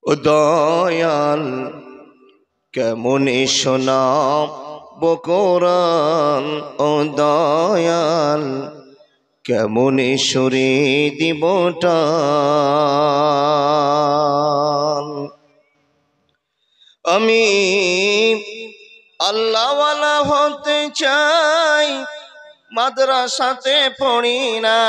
ও দয়াল কেমনে শোনাবো কোরআন, ও দয়াল কেমনে সুরে দিব টান। আমি আল্লাহওয়ালা হতে চাই, মাদ্রাসাতে পড়ি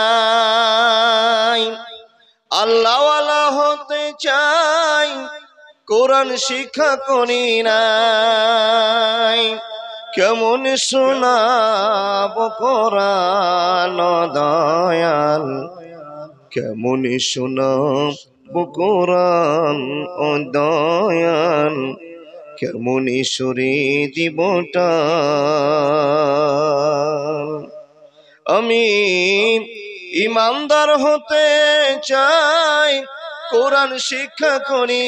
নাই। আল্লাহওয়ালা হতে চাই, কোরআন শিক্ষা করি নাই। কেমন শোনাবো কোরআন, ও দয়াল কেমন শোনাবো কোরআন, ও দয়াল কেমন সুরে দিব টান। আমি ইমানদার হতে চাই, কোরআন শিক্ষা করি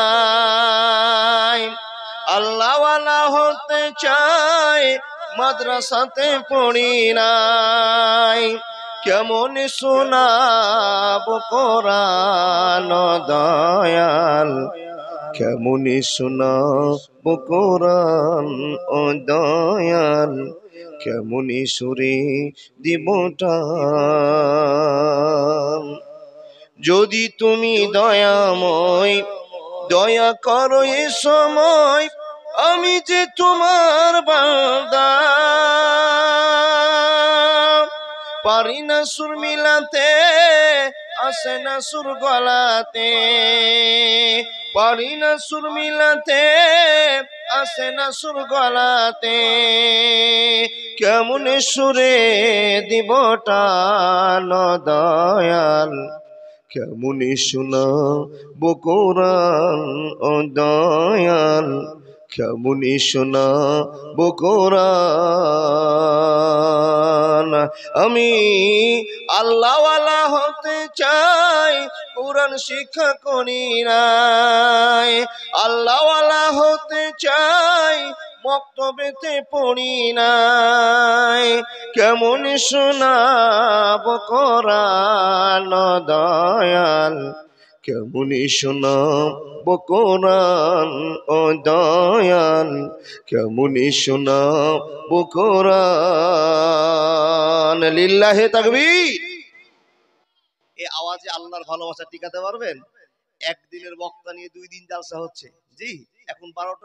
নাই। আল্লাহওয়ালা হতে চাই, মাদ্রাসাতে পড়ি নাই। কেমন শোনাবো কোরআন, ও দয়াল কেমন শোনাবো কোরআন, ও দয়াল কেমন সুরে দিব টান। যদি তুমি দয়াময় দয়া করো এ সময়, আমি যে তোমার বান্দা। পারি না সুর মিলাতে, আসে না সুর গলাতে। পারি না সুর মিলাতে, আসে না সুর গলাতে। কেমন সুরে দিব টান, ও দয়াল কেমন শোনাবো কোরআন, ও দয়াল কেমন শোনাবো কোরআন। আমি আল্লাহওয়ালা হতে চাই, কোরআন শিক্ষা করি নাই। আল্লাহওয়ালা হতে চাই, মক্তবেতে পড়ি নাই। কেমন শোনাবো কোরআন, ও দয়াল কেমন শোনাবো কোরআন, ও দয়াল কেমন শোনাবো কোরআন। লিল্লাহে তাকবীর। এই আওয়াজে আল্লাহর ভালোবাসা টিকাতে পারবেন? একদিনের বক্তা নিয়ে 2 দিন জালসা হচ্ছে। জি, এখন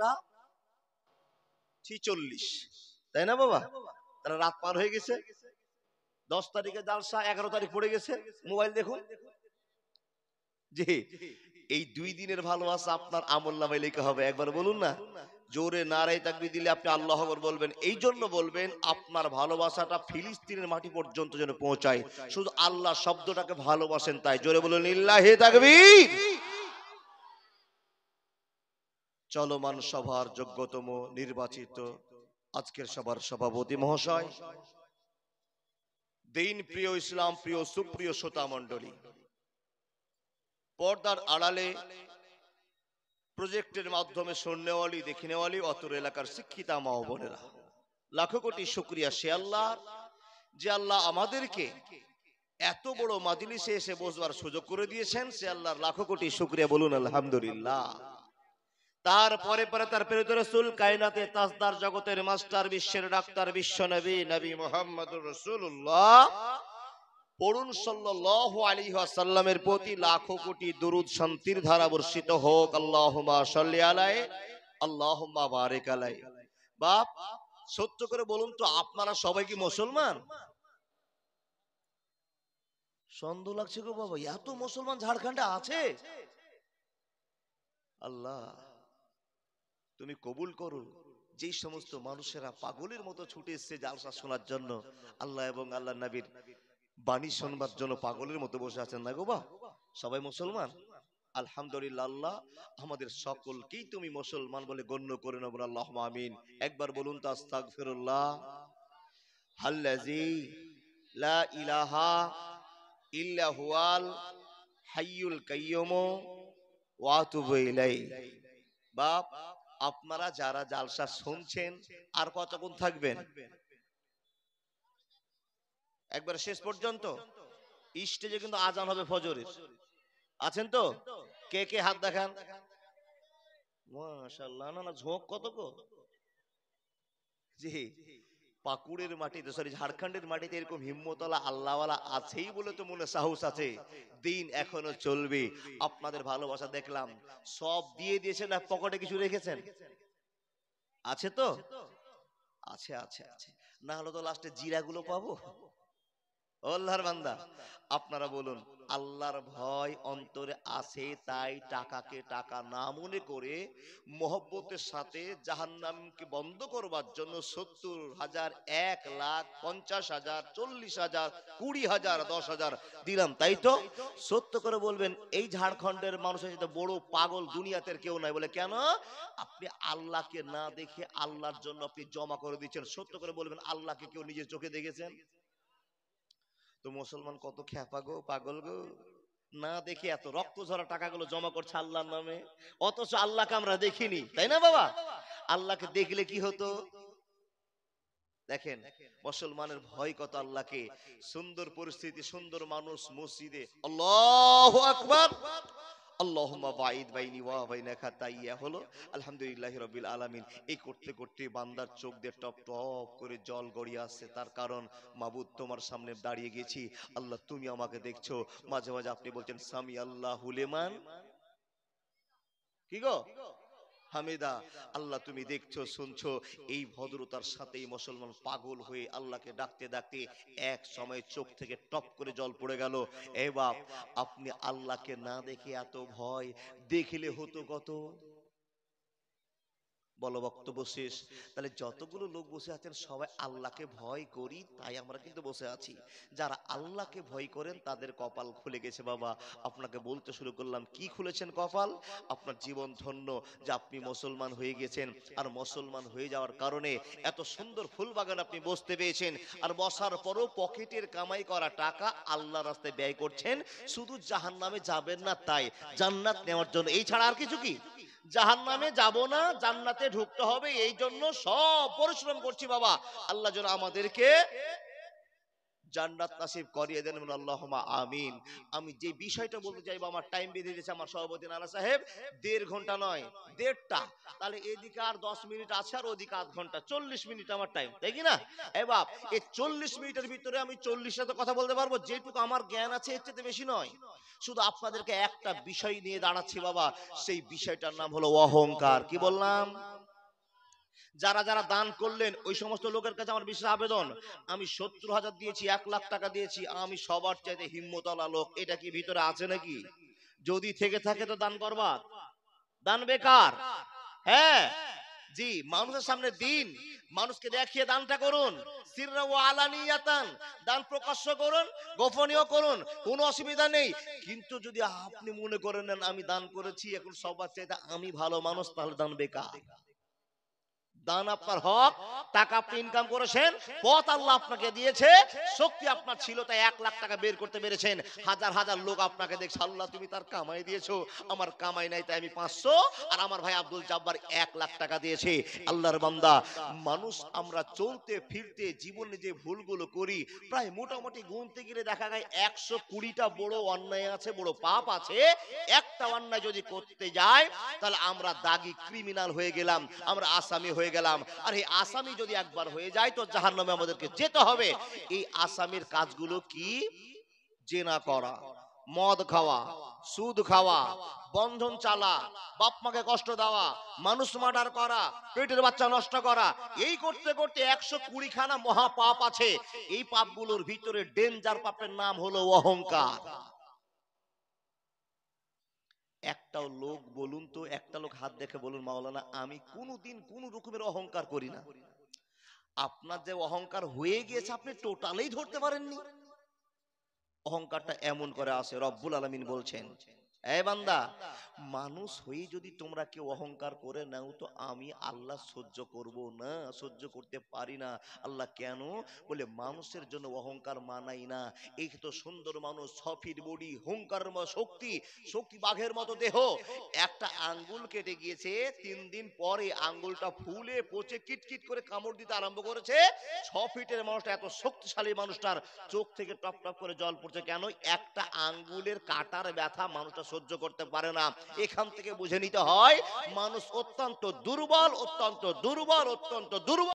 12:46, তাই না বাবা? তারা রাত পার হয়ে গেছে। 10 তারিখে জালসা, 11 তারিখ পড়ে গেছে। মোবাইল দেখুন। জি, এই 2 দিনের ভালোবাসা আপনার আমলনামায় লেখা হবে। একবার বলুন না, জোরে নারায়ে তাকবীর দিলে আপনি আল্লাহু আকবার বলবেন। এই জন্য বলবেন আপনার ভালোবাসাটা ফিলিস্তিনের মাটি পর্যন্ত যেন পৌঁছায়। শুধু আল্লাহ শব্দটাকে ভালোবাসেন তাই। জোরে বলুন লিল্লাহি তাকবীর। চলমান সভার যোগ্যতম নির্বাচিত আজকের সভার সভাপতি মহাশয়, দিন প্রিয়, ইসলাম প্রিয়, সুপ্রিয় শ্রোতা মণ্ডলী, পর্দার আড়ালে প্রজেক্টের মাধ্যমে শুননেওয়ালি দেখিনেওয়ালি অতর এলাকার শিক্ষিতা মা ও বোনেরা, লাখো কোটি শুকরিয়া সে আল্লাহ, যে আল্লাহ আমাদেরকে এত বড় মাজলিসে এসে বসবার সুযোগ করে দিয়েছেন। সে আল্লাহর লাখো কোটি শুকরিয়া, বলুন আলহামদুলিল্লাহ। তারপরে পরে তার প্রিয় রাসূল, কায়নাতে তাজদার, জগতের মাস্টার, বিশ্বের ডাক্তার, বিশ্ব নবী নবী মুহাম্মদুর রাসূলুল্লাহ, পড়ুন সাল্লাল্লাহু আলাইহি ওয়াসাল্লামের প্রতি লাখো কোটি দরুদ শান্তির ধারা বর্ষিত হোক। আল্লাহুম্মা সাল্লি আলাইহি, আল্লাহুম্মা বারিক আলাইহি। বাপ, সত্য করে বলুন তো, আপনারা সবাই কি মুসলমান? সন্দেহ লাগছে গো বাবা, এত মুসলমান ঝাড়খণ্ডে আছে। আল্লাহ তুমি কবুল করো। যে সমস্ত মানুষেরা পাগলের মতো ছুটে এসেছে জালসা শোনার জন্য, আল্লাহ এবং আল্লাহ নবীর বাণী শুনবার জন্য পাগলের মতো বসে আছেন না গো বা, সবাই মুসলমান? আলহামদুলিল্লাহ। আল্লাহ আমাদের সকলকেই তুমি মুসলমান বলে গণ্য করে নেব, আল্লাহুম্মা আমিন। একবার বলুন তো আস্তাগফিরুল্লাহ আল্লাযী লা ইলাহা ইল্লা হুয়াল হাইয়ুল কাইয়্যুম ওয়া আতুবু ইলাইহি। বাপ, আপনারা যারা জালসা শুনছেন আর কতক্ষণ থাকবেন? একবার শেষ পর্যন্ত। স্টেজে কিন্তু আজান হবে ফজরের। আছেন তো? কে কে হাত দেখান? মাশাআল্লাহ, না না ঝোঁক কত গো। জি, পাকুড়ের মাটিতে, সরি ঝাড়খণ্ডের মাটিতে এরকম হিম্মতওয়ালা আল্লাহওয়ালা আছেই বলে তো মনে সাহস আছে। দিন এখনো চলবে। আপনাদের ভালোবাসা দেখলাম, সব দিয়ে দিয়েছেন না পকেটে কিছু রেখেছেন? আছে তো? আছে আছে আছে। না হলে তো লাস্টে জিরাগুলো পাবো। ও আল্লাহর বান্দা, আপনারা বলুন, আল্লাহর ভয় অন্তরে আছে তাই টাকাকে টাকা না মনে করে মহব্বতের সাথে জাহান্নামকে বন্ধ করবার জন্য 70,000, 1,00,000, 50,000, 40,000, 20,000, 10,000 দিলাম, তাই তো? সত্য করে বলবেন, এই ঝাড়খণ্ডের মানুষের সাথে বড় পাগল দুনিয়াতে আর কেউ নাই। বলে কেন? আপনি আল্লাহকে না দেখে আল্লাহর জন্য আপনি জমা করে দিচ্ছেন। সত্য করে বলবেন, আল্লাহকে কেউ নিজের চোখে দেখেছেন? তো মুসলমান কত খ্যাপা গো, পাগল গো, না দেখে এত রক্ত ঝরা টাকাগুলো জমা করছে আল্লাহর নামে, অথচ আল্লাহকে আমরা দেখিনি, তাই না বাবা? আল্লাহকে দেখলে কি হতো? দেখেন মুসলমানের ভয় কত আল্লাহকে। সুন্দর পরিস্থিতি, সুন্দর মানুষ মসজিদে আল্লাহু আকবার, আল্লাহুম্মা বাইদ বাইনি ওয়া বাইনা খাতাইয়া হলো আলহামদুলিল্লাহি রাব্বিল আলামিন। এই করতে করতে বান্দার চোখ দিয়ে টপ টপ করে জল গড়িয়ে আসছে। তার কারণ, মাবুদ তোমার সামনে দাঁড়িয়ে গেছি, আল্লাহ তুমি আমাকে দেখছো। মাঝে মাঝে আপনি বলছেন সামি আল্লাহু লিমান কি গো হামিদা, আল্লাহ তুমি দেখছো শুনছো। এই ভদ্রতার সাথে মুসলমান পাগল হয়ে আল্লাহকে ডাকতে ডাকতে এক সময় চোখ থেকে টপ করে জল পড়ে গেল। এ বাপ, আপনি আল্লাহকে না দেখে এত ভয়, দেখলে হতো কত। বলো বক্তব্য শেষ। তাহলে যতগুলো লোক বসে আছেন সবাই আল্লাহকে ভয় করি তাই আমরা কিন্তু বসে আছি। যারা আল্লাহকে ভয় করেন তাদের কপাল খুলে গেছে বাবা। আপনাকে বলতে শুরু করলাম, কি খুলেছেন কপাল? আপনার জীবন ধন্য যে আপনি মুসলমান হয়ে গেছেন। আর মুসলমান হয়ে যাওয়ার কারণে এত সুন্দর ফুল বাগান আপনি বসতে পেয়েছেন। আর বসার পরও পকেটের কামাই করা টাকা আল্লাহ রাস্তায় ব্যয় করছেন, শুধু জাহান্নামে যাবেন না তাই, জান্নাত নেওয়ার জন্য। এই ছাড়া আর কিছু কি? জাহান্নামে যাব না, জান্নাতে ঢুকতে হবে, এই জন্য সব পরিশ্রম করছি বাবা। আল্লাহ যেন আমাদেরকে জান্নাত নসিব করিয়ে দেন, বলুন আল্লাহুম্মা আমিন। আমি যে বিষয়টা বলতে চাইবো, আমার টাইম বেঁধে দিয়েছে আমার সভাপতি নানা সাহেব, 1.5 ঘন্টা নয় 1.5টা। তাহলে এদিকে আর 10 মিনিট আছে, আর ওদিকে আধ ঘন্টা, 40 মিনিট আমার টাইম, তাই কি না? এ বাপ, এই 40 মিনিটের ভিতরে আমি 40টা কথা বলতে পারবো, যেটুকু আমার জ্ঞান আছে এর চেয়ে বেশি নয়। শুধু আপনাদেরকে একটা বিষয় নিয়ে দাঁড়াচ্ছি বাবা, সেই বিষয়টার নাম হলো অহংকার। কি বললাম? যারা যারা দান করলেন ওই সমস্ত লোকের কাছে আমার বিশেষ আবেদন, আমি 70,000 দিয়েছি, 1,00,000 টাকা দিয়েছি, আমি সবার চাইতে হিম্মতওয়ালা লোক, এটা কি ভিতরে আছে নাকি? যদি থেকে থাকে তো দান করবা, দান বেকার। হ্যাঁ, জি, মানুষের সামনে দিন, মানুষকে দেখিয়ে দানটা করুন। সিররা ওয়া আলানিয়াতান, দান প্রকাশ্য করুন, গোপনীয় করুন, কোনো অসুবিধা নেই। কিন্তু যদি আপনি মনে করেন নেন আমি দান করেছি, এখন সবার চাইতে আমি ভালো মানুষ, তাহলে দান বেকার। দান আপনার হক, টাকা আপনি ইনকাম করেছেন, পথ আল্লাহ আপনাকে দিয়েছে, শক্তি আপনার ছিল তাই 1,00,000 টাকা বের করতে পেরেছেন। হাজার হাজার লোক আপনাকে দেখছে, আল্লাহ তুমি তার কামাই দিয়েছো, আমার কামাই নাই তাই আমি 500, আর আমার ভাই আব্দুল জব্বার 1,00,000 টাকা দিয়েছে। আল্লাহর বান্দা, মানুষ আমরা চলতে ফিরতে জীবনে যে ভুলগুলো করি, প্রায় মোটামুটি গুনতে গেলে দেখা যায় 120টা বড় অন্যায় আছে, বড় পাপ আছে। একটা অন্যায় যদি করতে যায় তাহলে আমরা দাগি ক্রিমিনাল হয়ে গেলাম, আমরা আসামি হয়ে গেলাম। আর এই আসামি যদি একবার হয়ে যায় তো জাহান্নামে আমাদেরকে যেতে হবে। এই আসামির কাজগুলো কি? জেনা করা, মদ খাওয়া, সুদ খাওয়া, বন্ধন চালা, বাপ মাকে কষ্ট দেওয়া, মানুষ মার্ডার করা, পেটের বাচ্চা নষ্ট করা, এই করতে করতে 120 খানা মহা পাপ আছে। এই পাপগুলোর ভিতরে ডেঞ্জার পাপের নাম হলো অহংকার। একটাও লোক বলুন তো, একটা লোক হাত দেখে বলুন, মাওলানা আমি কোনোদিন কোন রকমের অহংকার করি না। আপনার যে অহংকার হয়ে গিয়েছে আপনি টোটালেই ধরতে পারেননি। অহংকারটা এমন করে আসে, রব্বুল আলামিন বলছেন, এ বান্দা, মানুষ হয়ে যদি তোমরা কেউ অহংকার করে নাও তো আমি আল্লাহ সহ্য করব না, সহ্য করতে পারি না। আল্লাহ কেন? বলে মানুষের জন্য অহংকার মানাই না। এই তো সুন্দর মানুষ, 6 ফিট বডি, হুঙ্কারের মতো শক্তি, শক্তি বাঘের মতো দেহ, একটা আঙ্গুল কেটে গিয়েছে, 3 দিন পরে আঙ্গুলটা ফুলে পচে কিটকিট করে কামড় দিতে আরম্ভ করেছে। 6 ফিটের মানুষটা, এত শক্তিশালী মানুষটার চোখ থেকে টপ টপ করে জল পড়ছে, কেন? একটা আঙ্গুলের কাটার ব্যথা মানুষটা সহ্য করতে পারে না। এখান থেকে বুঝে নিতে হয় মানুষ অত্যন্ত দুর্বল, অত্যন্ত দুর্বল, অত্যন্ত দুর্বল।